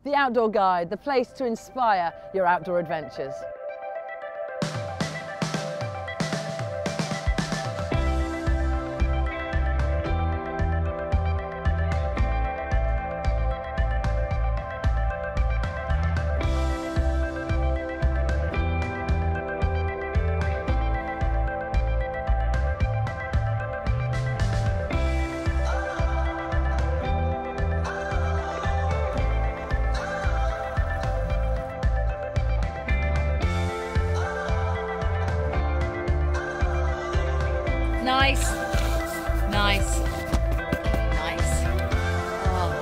the Outdoor Guide, the place to inspire your outdoor adventures. Nice, nice, nice. Oh.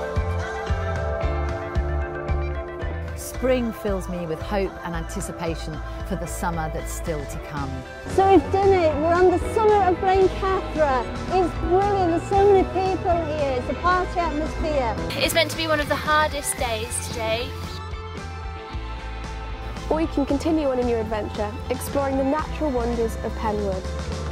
Spring fills me with hope and anticipation for the summer that's still to come. So we've done it, we're on the summit of Blencathra. It's brilliant, there's so many people here, it's a party atmosphere. It's meant to be one of the hardest days today. Or you can continue on in your adventure, exploring the natural wonders of Penwood.